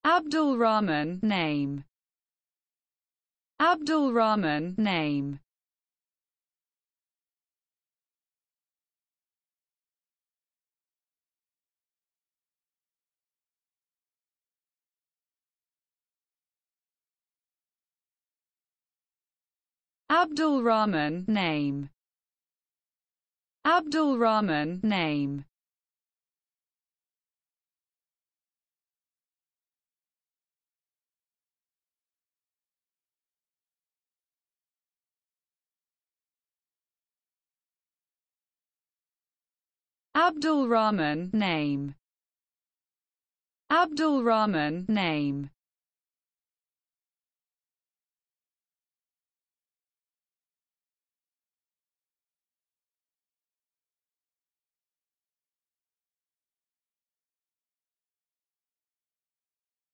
Abdul Rahman, name. Abdul Rahman, name. Abdul Rahman, name. Abdul Rahman, name. Abdul Rahman, name. Abdul Rahman, name.